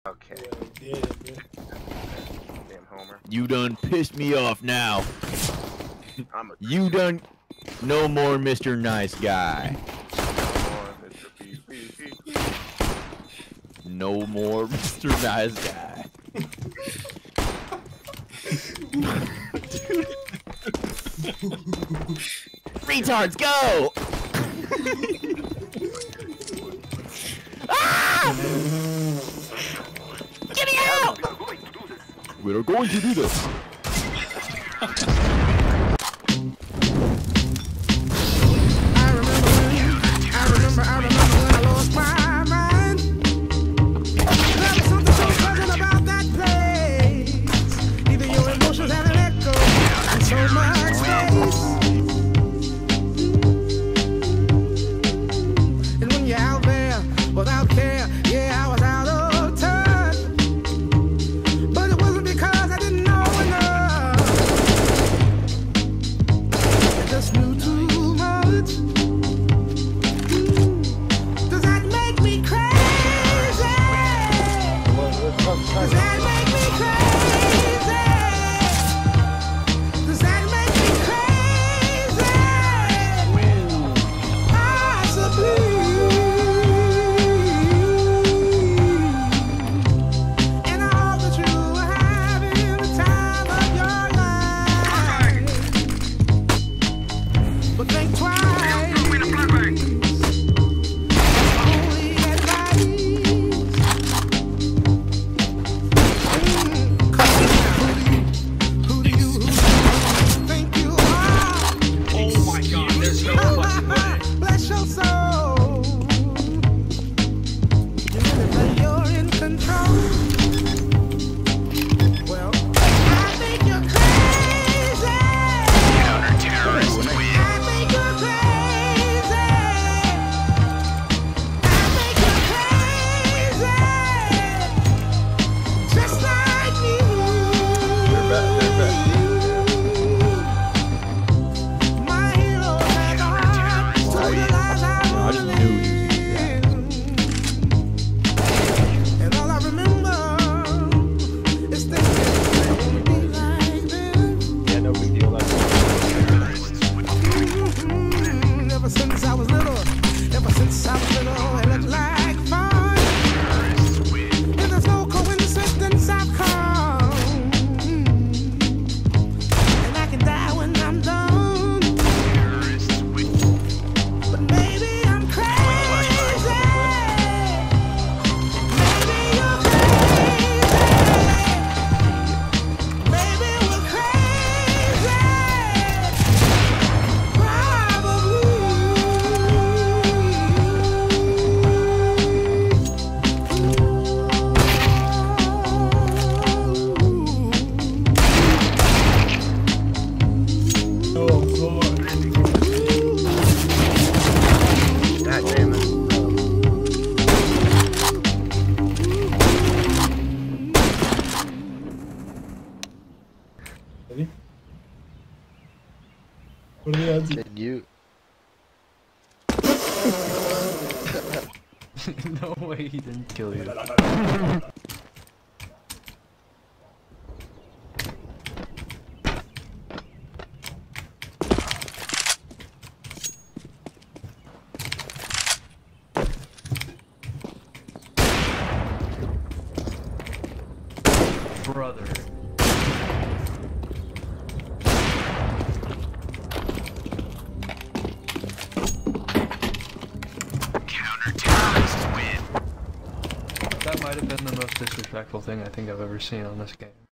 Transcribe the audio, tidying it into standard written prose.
Okay. Yeah, Damn Homer. You done pissed me off now. I'm a You done. No more Mr. Nice Guy. No more Mr. Nice Guy. Retards, go! Ah! Get me out! We are going to do this. I remember when I lost my mind. There was something so pleasant about that place. Even your emotions had an echo and so much space. And when you're out there without care, yeah, I was out of touch. But it wasn't because I didn't know enough. I just knew too much. Does that make me crazy? Does that make me crazy? Does that make me crazy? Possibly. And I hope that you are having the time of your life. But think twice. Bless your soul. You really think you're in control? Well, I think you're crazy. Counter-terrorist win. I think you're crazy. I think you're crazy. Just like me. They're back. My hero had a heart to realize I I just knew you was and all I remember is thinking I wanna be like them. Yeah, no big deal. Ever since I was little, it looked like fun. And there's no coincidence I've come. And I can die when I'm done. But maybe I'm crazy. Maybe you're crazy. Maybe we're crazy. God damn it. Ready? What are the odds? Can you? No way he didn't kill you. Brother. Counter-terrorist win. That might have been the most disrespectful thing I think I've ever seen on this game.